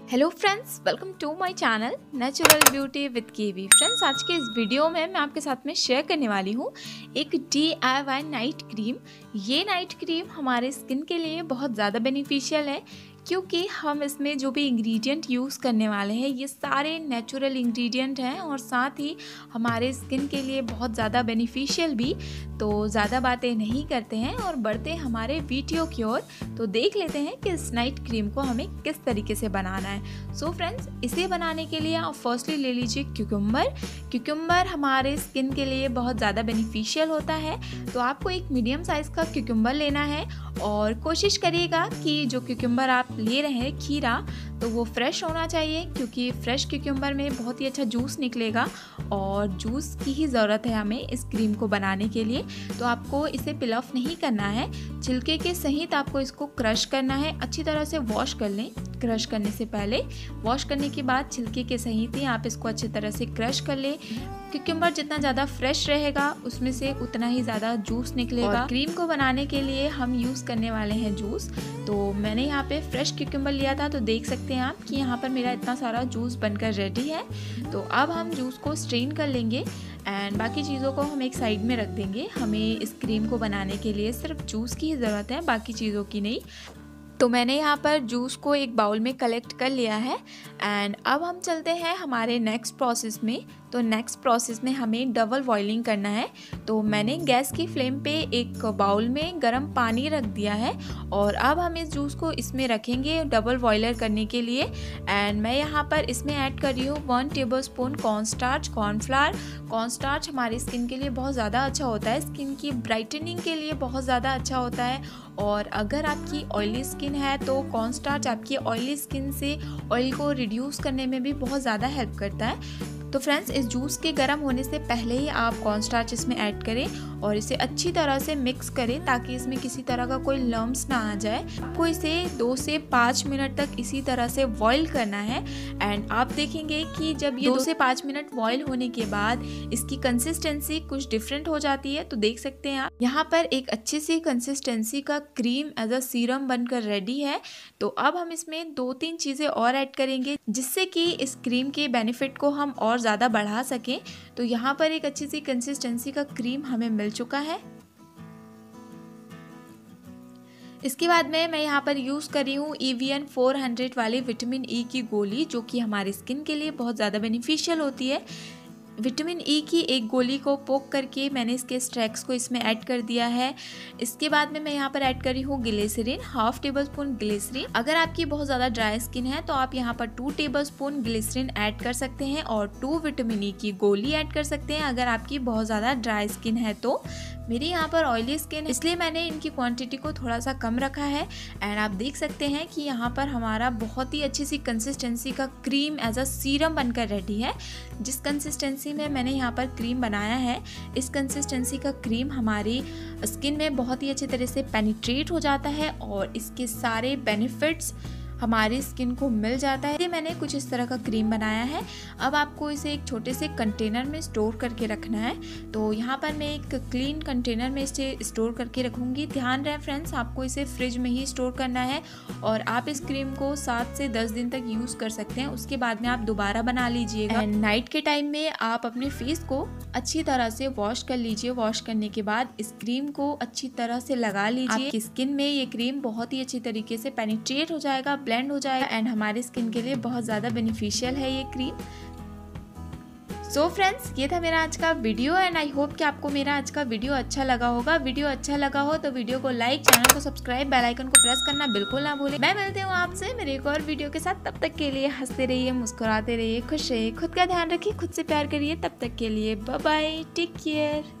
Hello friends, welcome to my channel natural beauty with kiwi. Friends, आज के इस video में मैं आपके साथ में शेयर करने वाली हूँ एक DIY नाइट क्रीम। ये नाइट क्रीम हमारे स्किन के लिए बहुत ज़्यादा बेनिफिशियल है क्योंकि हम इसमें जो भी इंग्रेडिएंट यूज़ करने वाले हैं ये सारे नेचुरल इंग्रेडिएंट हैं और साथ ही हमारे स्किन के लिए बहुत ज़्यादा बेनिफिशियल भी। तो ज़्यादा बातें नहीं करते हैं और बढ़ते हैं हमारे वीडियो की ओर। तो देख लेते हैं कि इस नाइट क्रीम को हमें किस तरीके से बनाना है। सो फ्रेंड्स, इसे बनाने के लिए आप फर्स्टली ले लीजिए क्यूकम्बर हमारे स्किन के लिए बहुत ज़्यादा बेनिफिशियल होता है। तो आपको एक मीडियम साइज़ का क्यूकम्बर लेना है और कोशिश करिएगा कि जो क्यूकम्बर आप ले रहे हैं खीरा, तो वो फ्रेश होना चाहिए क्योंकि फ्रेश क्यूकम्बर में बहुत ही अच्छा जूस निकलेगा और जूस की ही ज़रूरत है हमें इस क्रीम को बनाने के लिए। तो आपको इसे पिल ऑफ नहीं करना है, छिलके के सहित आपको इसको क्रश करना है। अच्छी तरह से वॉश कर लें। क्रश करने से पहले, वॉश करने के बाद छिलके के सहित ही आप इसको अच्छी तरह से क्रश कर लें। क्यूकम्बर जितना ज़्यादा फ्रेश रहेगा उसमें से उतना ही ज़्यादा जूस निकलेगा। क्रीम को बनाने के लिए हम यूज़ करने वाले हैं जूस। तो मैंने यहाँ पे फ्रेश क्यूकम्बर लिया था, तो देख सकते हैं आप कि यहाँ पर मेरा इतना सारा जूस बनकर रेडी है। तो अब हम जूस को स्ट्रेन कर लेंगे एंड बाकी चीज़ों को हम एक साइड में रख देंगे। हमें इस क्रीम को बनाने के लिए सिर्फ जूस की ही ज़रूरत है, बाकी चीज़ों की नहीं। तो मैंने यहाँ पर जूस को एक बाउल में कलेक्ट कर लिया है एंड अब हम चलते हैं हमारे नेक्स्ट प्रोसेस में। तो नेक्स्ट प्रोसेस में हमें डबल बॉइलिंग करना है। तो मैंने गैस की फ्लेम पे एक बाउल में गर्म पानी रख दिया है और अब हम इस जूस को इसमें रखेंगे डबल बॉयलर करने के लिए। एंड मैं यहाँ पर इसमें ऐड कर रही हूँ 1 टेबलस्पून कॉर्नफ्लावर। कॉर्नस्टार्च हमारी स्किन के लिए बहुत ज़्यादा अच्छा होता है, स्किन की ब्राइटनिंग के लिए बहुत ज़्यादा अच्छा होता है। और अगर आपकी ऑयली स्किन है तो कॉर्नस्टार्च आपकी ऑयली स्किन से ऑयल को रिड्यूस करने में भी बहुत ज़्यादा हेल्प करता है। तो फ्रेंड्स, इस जूस के गर्म होने से पहले ही आप कॉर्नस्टार्च इसमें ऐड करें और इसे अच्छी तरह से मिक्स करें ताकि इसमें किसी तरह का कोई लम्प्स ना आ जाए। आपको इसे 2 से 5 मिनट तक इसी तरह से बॉईल करना है। एंड आप देखेंगे कि जब ये 2 से 5 मिनट बॉईल होने के बाद इसकी कंसिस्टेंसी कुछ डिफरेंट हो जाती है। तो देख सकते हैं आप यहाँ पर एक अच्छी सी कंसिस्टेंसी का क्रीम एज अ सीरम बनकर रेडी है। तो अब हम इसमें 2-3 चीज़ें और ऐड करेंगे जिससे कि इस क्रीम के बेनिफिट को हम और ज़्यादा बढ़ा सकें। तो यहाँ पर एक अच्छी सी कंसिस्टेंसी का क्रीम हमें मिल चुका है। इसके बाद में मैं यहाँ पर यूज़ कर रही हूँ EVN 400 वाली विटामिन E की गोली, जो कि हमारी स्किन के लिए बहुत ज़्यादा बेनिफिशियल होती है। विटामिन E की एक गोली को पोक करके मैंने इसके स्ट्रैक्स को इसमें ऐड कर दिया है। इसके बाद में मैं यहाँ पर ऐड कर रही हूँ ग्लिसरीन, 1/2 टेबलस्पून ग्लिसरीन। अगर आपकी बहुत ज़्यादा ड्राई स्किन है तो आप यहाँ पर 2 टेबलस्पून ग्लिसरीन ऐड कर सकते हैं और 2 विटामिन E की गोली ऐड कर सकते हैं अगर आपकी बहुत ज़्यादा ड्राई स्किन है। तो मेरी यहाँ पर ऑयली स्किन है इसलिए मैंने इनकी क्वांटिटी को थोड़ा सा कम रखा है। एंड आप देख सकते हैं कि यहाँ पर हमारा बहुत ही अच्छी सी कंसिस्टेंसी का क्रीम एज अ सीरम बनकर रेडी है। जिस कंसिस्टेंसी में मैंने यहाँ पर क्रीम बनाया है, इस कंसिस्टेंसी का क्रीम हमारी स्किन में बहुत ही अच्छी तरह से पेनिट्रेट हो जाता है और इसके सारे बेनिफिट्स हमारी स्किन को मिल जाता है। मैंने कुछ इस तरह का क्रीम बनाया है। अब आपको इसे एक छोटे से कंटेनर में स्टोर करके रखना है। तो यहाँ पर मैं एक क्लीन कंटेनर में इसे स्टोर करके रखूँगी। ध्यान रहे फ्रेंड्स, आपको इसे फ्रिज में ही स्टोर करना है और आप इस क्रीम को 7 से 10 दिन तक यूज़ कर सकते हैं। उसके बाद में आप दोबारा बना लीजिएगा। एंड नाइट के टाइम में आप अपने फेस को अच्छी तरह से वॉश कर लीजिए। वॉश करने के बाद इस क्रीम को अच्छी तरह से लगा लीजिए। आपकी स्किन में ये क्रीम बहुत ही अच्छी तरीके से पेनिट्रेट हो जाएगा, ब्लेंड हो जाएगा एंड हमारी स्किन के लिए बहुत ज़्यादा बेनिफिशियल है ये क्रीम। सो फ्रेंड्स, ये था मेरा आज का वीडियो एंड आई होप कि आपको मेरा आज का वीडियो अच्छा लगा होगा। वीडियो अच्छा लगा हो तो वीडियो को लाइक, चैनल को सब्सक्राइब, बेल आइकन को प्रेस करना बिल्कुल ना भूलें। मैं मिलती हूँ आपसे मेरे एक और वीडियो के साथ। तब तक के लिए हंसते रहिए, मुस्कुराते रहिए, खुश रहिए, खुद का ध्यान रखिए, खुद से प्यार करिए। तब तक के लिए बाय बाय, टेक केयर।